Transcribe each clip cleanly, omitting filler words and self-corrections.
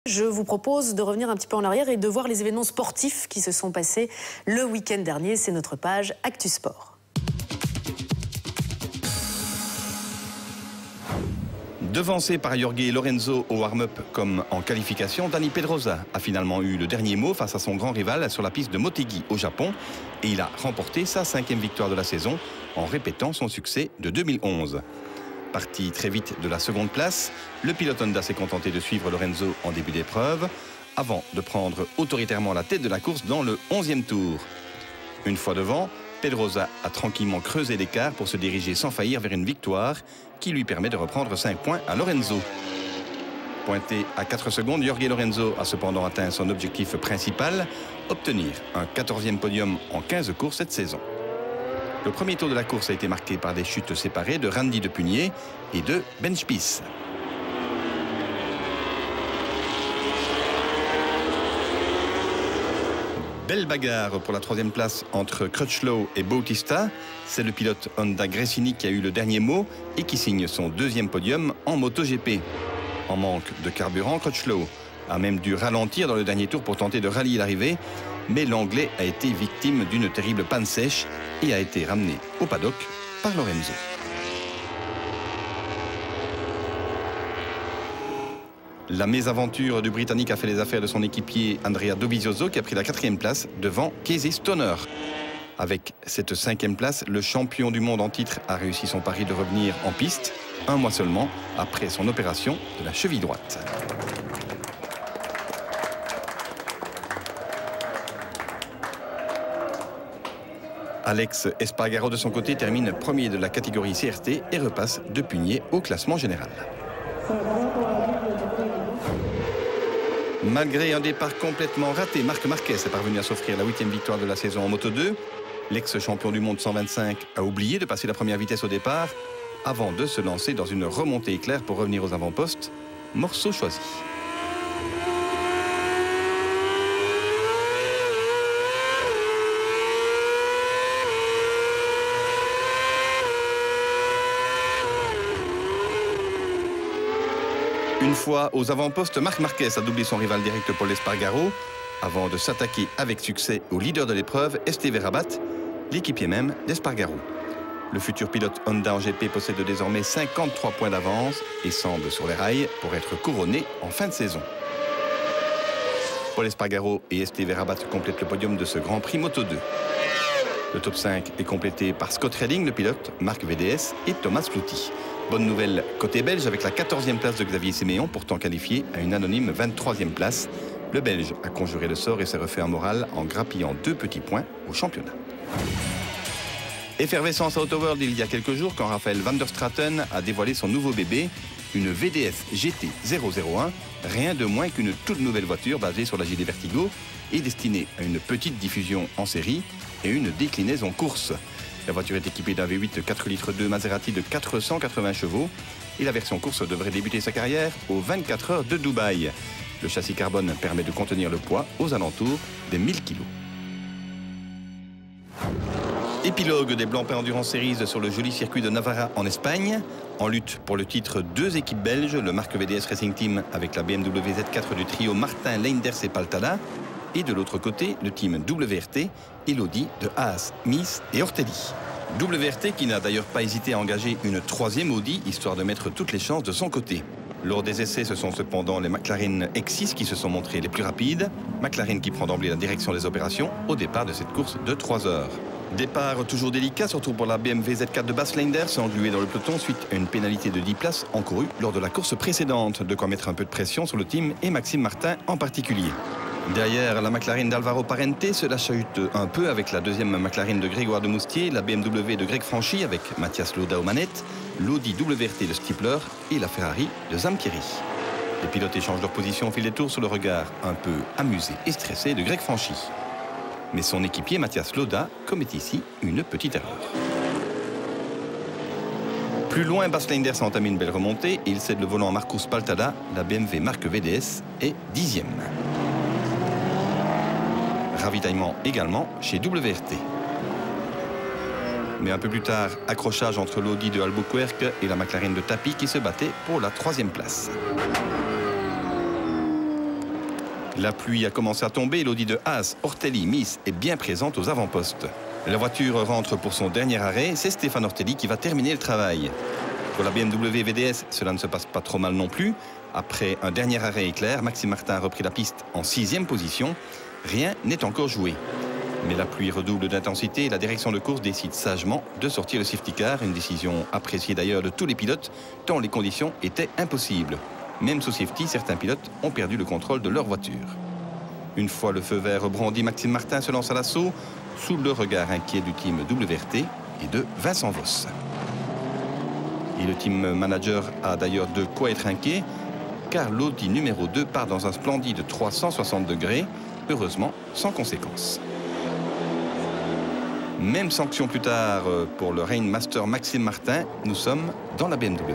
Je vous propose de revenir un petit peu en arrière et de voir les événements sportifs qui se sont passés le week-end dernier. C'est notre page Actu Sport. Devancé par Jorge Lorenzo au warm-up comme en qualification, Dani Pedrosa a finalement eu le dernier mot face à son grand rival sur la piste de Motegi au Japon. Et il a remporté sa 5e victoire de la saison en répétant son succès de 2011. Parti très vite de la seconde place, le pilote Honda s'est contenté de suivre Lorenzo en début d'épreuve avant de prendre autoritairement la tête de la course dans le 11e tour. Une fois devant, Pedrosa a tranquillement creusé l'écart pour se diriger sans faillir vers une victoire qui lui permet de reprendre 5 points à Lorenzo. Pointé à 4 secondes, Jorge Lorenzo a cependant atteint son objectif principal, obtenir un 14e podium en 15 courses cette saison. Le premier tour de la course a été marqué par des chutes séparées de Randy de Punier et de Ben Spies. Belle bagarre pour la 3e place entre Crutchlow et Bautista. C'est le pilote Honda Gresini qui a eu le dernier mot et qui signe son 2e podium en MotoGP. En manque de carburant, Crutchlow a même dû ralentir dans le dernier tour pour tenter de rallier l'arrivée. Mais l'Anglais a été victime d'une terrible panne sèche et a été ramené au paddock par Lorenzo. La mésaventure du Britannique a fait les affaires de son équipier Andrea Dovizioso qui a pris la 4e place devant Casey Stoner. Avec cette 5e place, le champion du monde en titre a réussi son pari de revenir en piste, un mois seulement après son opération de la cheville droite. Alex Espargaro de son côté termine premier de la catégorie CRT et repasse de Punier au classement général. Malgré un départ complètement raté, Marc Marquez est parvenu à s'offrir la 8e victoire de la saison en Moto 2. L'ex-champion du monde 125 a oublié de passer la première vitesse au départ avant de se lancer dans une remontée éclair pour revenir aux avant-postes. Morceau choisi. Une fois aux avant-postes, Marc Marquez a doublé son rival direct Pol Espargaro avant de s'attaquer avec succès au leader de l'épreuve, Esteve Rabat, l'équipier même d'Espargaro. Le futur pilote Honda en GP possède désormais 53 points d'avance et semble sur les rails pour être couronné en fin de saison. Pol Espargaro et Esteve Rabat complètent le podium de ce Grand Prix Moto 2. Le top 5 est complété par Scott Redding, le pilote, Marc VDS et Thomas Clouthy. Bonne nouvelle côté belge avec la 14e place de Xavier Séméon, pourtant qualifié à une anonyme 23e place. Le Belge a conjuré le sort et s'est refait un moral en grappillant 2 petits points au championnat. Effervescence à Autoworld il y a quelques jours quand Raphaël van der Straten a dévoilé son nouveau bébé, une VDS GT 001, rien de moins qu'une toute nouvelle voiture basée sur la JD Vertigo et destinée à une petite diffusion en série et une déclinaison course. La voiture est équipée d'un V8 4 litres 2 Maserati de 480 chevaux et la version course devrait débuter sa carrière aux 24 heures de Dubaï. Le châssis carbone permet de contenir le poids aux alentours des 1000 kg. Épilogue des Blancpain Endurance Series sur le joli circuit de Navarra en Espagne. En lutte pour le titre, 2 équipes belges, le Marc VDS Racing Team avec la BMW Z4 du trio Martin, Leinders et Paltada. Et de l'autre côté, le team WRT et l'Audi de Haas, Mies et Ortelli. WRT qui n'a d'ailleurs pas hésité à engager une 3e Audi, histoire de mettre toutes les chances de son côté. Lors des essais, ce sont cependant les McLaren X6 qui se sont montrés les plus rapides. McLaren qui prend d'emblée la direction des opérations au départ de cette course de 3 heures. Départ toujours délicat, surtout pour la BMW Z4 de Bas Leinders, engluée dans le peloton suite à une pénalité de 10 places encourue lors de la course précédente. De quoi mettre un peu de pression sur le team et Maxime Martin en particulier. Derrière la McLaren d'Alvaro Parente, cela chahute un peu avec la 2e McLaren de Grégoire de Moustier, la BMW de Greg Franchi avec Mathias Lauda aux manettes, l'Audi WRT de Stippler et la Ferrari de Zampieri. Les pilotes échangent leur position au fil des tours sous le regard un peu amusé et stressé de Greg Franchi. Mais son équipier Mathias Lauda commet ici une petite erreur. Plus loin, Bas Leinders a entamé une belle remontée et il cède le volant à Marcus Paltada, la BMW Marque VDS est 10e. Ravitaillement également chez WRT. Mais un peu plus tard, accrochage entre l'Audi de Albuquerque et la McLaren de Tapi qui se battaient pour la 3e place. La pluie a commencé à tomber, l'Audi de Haas, Ortelli, Miss est bien présente aux avant-postes. La voiture rentre pour son dernier arrêt, c'est Stéphane Ortelli qui va terminer le travail. Pour la BMW VDS, cela ne se passe pas trop mal non plus. Après un dernier arrêt éclair, Maxime Martin a repris la piste en 6e position. Rien n'est encore joué. Mais la pluie redouble d'intensité et la direction de course décide sagement de sortir le safety car, une décision appréciée d'ailleurs de tous les pilotes, tant les conditions étaient impossibles. Même sous safety, certains pilotes ont perdu le contrôle de leur voiture. Une fois le feu vert brandi, Maxime Martin se lance à l'assaut, sous le regard inquiet du team WRT et de Vincent Voss. Et le team manager a d'ailleurs de quoi être inquiet, car l'Audi numéro 2 part dans un splendide 360 degrés, heureusement sans conséquences. Même sanction plus tard pour le Rainmaster Maxime Martin, nous sommes dans la BMW.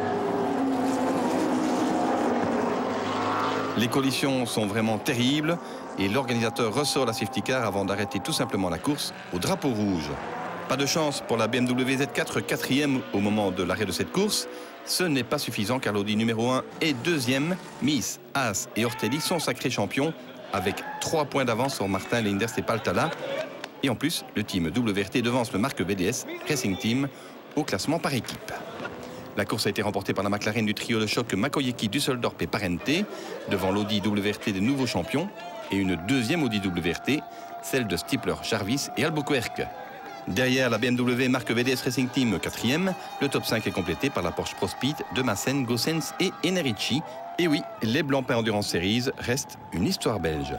Les collisions sont vraiment terribles et l'organisateur ressort la safety car avant d'arrêter tout simplement la course au drapeau rouge. Pas de chance pour la BMW Z4, 4e au moment de l'arrêt de cette course. Ce n'est pas suffisant car l'Audi numéro 1 est 2e. Miss, Haas et Ortelli sont sacrés champions avec 3 points d'avance sur Martin, Leinders et Paltala. Et en plus, le team WRT devance le Marque VDS Racing Team au classement par équipe. La course a été remportée par la McLaren du trio de choc Makoyeki, Düsseldorf et Parente, devant l'Audi WRT des nouveaux champions et une deuxième Audi WRT, celle de Stippler, Jarvis et Albuquerque. Derrière la BMW Marque VDS Racing Team 4e, le top 5 est complété par la Porsche Pro Speed de Massen, Gossens et Enerici. Et oui, les Blancpain Endurance Series restent une histoire belge.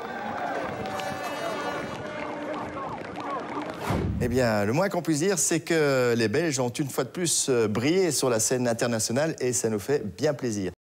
Eh bien, le moins qu'on puisse dire, c'est que les Belges ont une fois de plus brillé sur la scène internationale et ça nous fait bien plaisir.